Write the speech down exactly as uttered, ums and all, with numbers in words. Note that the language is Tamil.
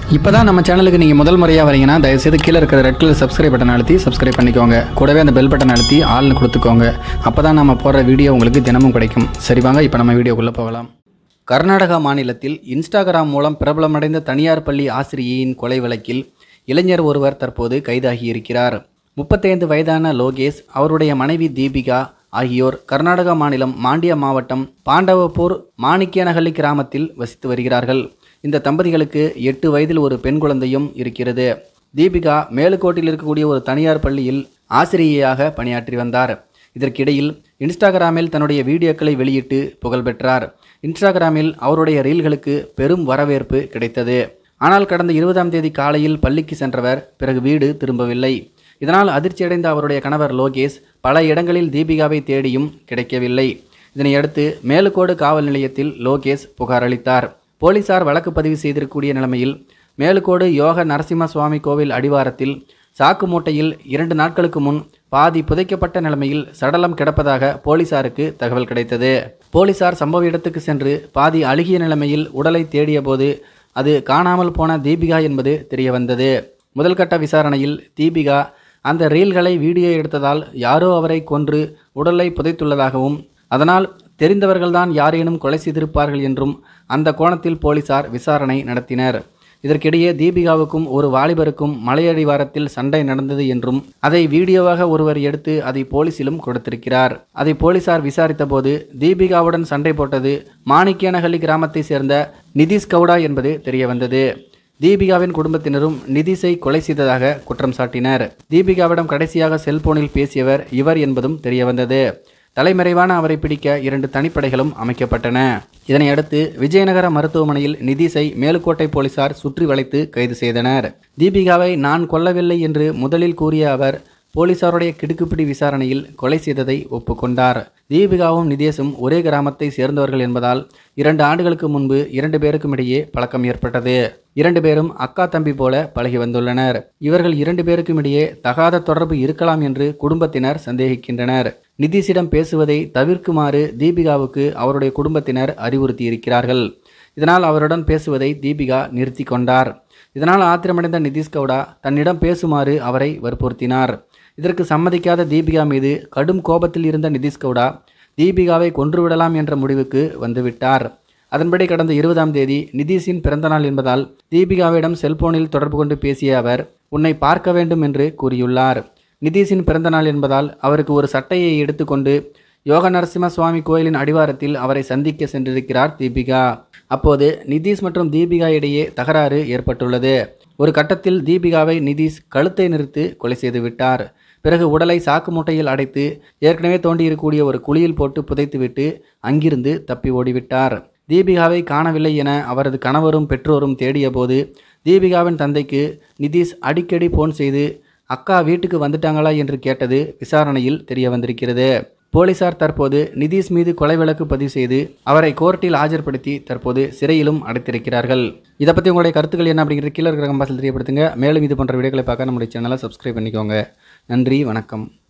இப்போ தான் நம்ம சேனலுக்கு நீங்கள் முதல் முறையாக வரீங்கன்னா தயவுசெய்து கீழே இருக்கிற ரெட் கலர் சப்ஸ்கிரைப் பட்டன் அழுத்தி சப்ஸ்கிரைப் பண்ணிக்கோங்க. கூடவே அந்த பெல் பட்டன் அழுத்தி ஆள்னு கொடுத்துக்கோங்க. அப்போ தான் நம்ம போடுற வீடியோ உங்களுக்கு தினமும் கிடைக்கும். சரி வாங்க இப்போ நம்ம வீடியோக்குள்ளே போகலாம். கர்நாடகா மாநிலத்தில் இன்ஸ்டாகிராம் மூலம் பிரபலமடைந்த தனியார் பள்ளி ஆசிரியையின் கொலை வழக்கில் இளைஞர் ஒருவர் தற்போது கைதாகியிருக்கிறார். முப்பத்தைந்து வயதான லோகேஷ், அவருடைய மனைவி தீபிகா ஆகியோர் கர்நாடகா மாநிலம் மாண்டியா மாவட்டம் பாண்டவப்பூர் மாணிக்கியனஹள்ளி கிராமத்தில் வசித்து வருகிறார்கள். இந்த தம்பதிகளுக்கு எட்டு வயதில் ஒரு பெண் குழந்தையும் இருக்கிறது. தீபிகா மேலுக்கோட்டில் இருக்கக்கூடிய ஒரு தனியார் பள்ளியில் ஆசிரியையாக பணியாற்றி வந்தார். இதற்கிடையில் இன்ஸ்டாகிராமில் தன்னுடைய வீடியோக்களை வெளியிட்டு புகழ் பெற்றார். இன்ஸ்டாகிராமில் அவருடைய ரீல்களுக்கு பெரும் வரவேற்பு கிடைத்தது. ஆனால் கடந்த இருபதாம் தேதி காலையில் பள்ளிக்கு சென்றவர் பிறகு வீடு திரும்பவில்லை. இதனால் அதிர்ச்சியடைந்த அவருடைய கணவர் லோகேஷ் பல இடங்களில் தீபிகாவை தேடியும் கிடைக்கவில்லை. இதனையடுத்து மேலுக்கோடு காவல் நிலையத்தில் லோகேஷ் புகார் அளித்தார். போலீசார் வழக்கு பதிவு செய்திருக்கக்கூடிய நிலைமையில் மேலுக்கோடு யோக நரசிம்ம சுவாமி கோவில் அடிவாரத்தில் சாக்கு மூட்டையில் இரண்டு நாட்களுக்கு முன் பாதி புதைக்கப்பட்ட நிலைமையில் சடலம் கிடப்பதாக போலீசாருக்கு தகவல் கிடைத்தது. போலீசார் சம்பவ இடத்துக்கு சென்று பாதி அழுகிய நிலைமையில் உடலை தேடிய போது அது காணாமல் போன தீபிகா என்பது தெரிய வந்தது. முதல்கட்ட விசாரணையில் தீபிகா அந்த ரீல்களை வீடியோ எடுத்ததால் யாரோ அவரை கொன்று உடலை புதைத்துள்ளதாகவும், அதனால் தெரிந்தவர்கள்தான் யாரேனும் கொலை செய்திருப்பார்கள் என்றும் அந்த கோணத்தில் போலீசார் விசாரணை நடத்தினர். இதற்கிடையே தீபிகாவுக்கும் ஒரு வாலிபருக்கும் மலையடிவாரத்தில் சண்டை நடந்தது என்றும் அதை வீடியோவாக ஒருவர் எடுத்து அதை போலீசிலும் கொடுத்திருக்கிறார். அதை போலீசார் விசாரித்த போது தீபிகாவுடன் சண்டை போட்டது மாணிக்கியனஹள்ளி கிராமத்தை சேர்ந்த நிதிஷ் கவுடா என்பது தெரிய வந்தது. தீபிகாவின் குடும்பத்தினரும் நிதிஷை கொலை செய்ததாக குற்றம் சாட்டினர். தீபிகாவிடம் கடைசியாக செல்போனில் பேசியவர் இவர் என்பதும் தெரிய வந்தது. தலைமறைவான அவரை பிடிக்க இரண்டு தனிப்படைகளும் அமைக்கப்பட்டன. இதனையடுத்து விஜயநகர மருத்துவமனையில் நிதிஷை மேலுக்கோட்டை போலீசார் சுற்றி வளைத்து கைது செய்தனர். தீபிகாவை நான் கொல்லவில்லை என்று முதலில் கூறிய அவர் போலீசாருடைய கிடுக்குப்பிடி விசாரணையில் கொலை செய்ததை ஒப்புக்கொண்டார். தீபிகாவும் நிதேஷும் ஒரே கிராமத்தை சேர்ந்தவர்கள் என்பதால் இரண்டு ஆண்டுகளுக்கு முன்பு இரண்டு பேருக்கும் இடையே பழக்கம் ஏற்பட்டது. இரண்டு பேரும் அக்கா தம்பி போல பழகி வந்துள்ளனர். இவர்கள் இரண்டு பேருக்கும் இடையே தகாத தொடர்பு இருக்கலாம் என்று குடும்பத்தினர் சந்தேகிக்கின்றனர். நிதிஷிடம் பேசுவதை தவிர்க்குமாறு தீபிகாவுக்கு அவருடைய குடும்பத்தினர் அறிவுறுத்தியிருக்கிறார்கள். இதனால் அவருடன் பேசுவதை தீபிகா நிறுத்தி கொண்டார். இதனால் ஆத்திரமடைந்த நிதிஷ் கவுடா தன்னிடம் பேசுமாறு அவரை வற்புறுத்தினார். இதற்கு சம்மதிக்காத தீபிகா மீது கடும் கோபத்தில் இருந்த நிதிஷ் கவுடா தீபிகாவை கொன்றுவிடலாம் என்ற முடிவுக்கு வந்துவிட்டார். அதன்படி கடந்த இருபதாம் தேதி நிதிஷின் பிறந்தநாள் என்பதால் தீபிகாவிடம் செல்போனில் தொடர்பு கொண்டு பேசிய அவர் உன்னை பார்க்க வேண்டும் என்று கூறியுள்ளார். நிதிஷின் பிறந்தநாள் என்பதால் அவருக்கு ஒரு சட்டையை எடுத்துக்கொண்டு யோக நரசிம்ம சுவாமி கோயிலின் அடிவாரத்தில் அவரை சந்திக்க சென்றிருக்கிறார் தீபிகா. அப்போது நிதிஷ் மற்றும் தீபிகா இடையே தகராறு ஏற்பட்டுள்ளது. ஒரு கட்டத்தில் தீபிகாவை நிதிஷ் கழுத்தை நிறுத்து கொலை செய்து விட்டார். பிறகு உடலை சாக்கு மூட்டையில் அடைத்து ஏற்கனவே தோண்டியிருக்கக்கூடிய ஒரு குழியில் போட்டு புதைத்துவிட்டு அங்கிருந்து தப்பி ஓடிவிட்டார். தீபிகாவை காணவில்லை என அவரது கணவரும் பெற்றோரும் தேடிய போது தீபிகாவின் தந்தைக்கு நிதிஷ் அடிக்கடி போன் செய்து அக்கா வீட்டுக்கு வந்துட்டாங்களா என்று கேட்டது விசாரணையில் தெரிய வந்திருக்கிறது. போலீசார் தற்போது நிதிஷ் மீது கொலை வழக்கு பதிவு செய்து அவரை கோர்ட்டில் ஆஜர்படுத்தி தற்போது சிறையிலும் அடைத்திருக்கிறார்கள். இதை பற்றி உங்களுடைய கருத்துக்கள் என்ன அப்படிங்கிறது கீழே இருக்கிற கம்பாசில் தெரியப்படுத்துங்க. மேலும் இது போன்ற வீடியோக்களை பார்க்க நம்முடைய சேனலை சப்ஸ்கிரைப் பண்ணிக்கோங்க. நன்றி, வணக்கம்.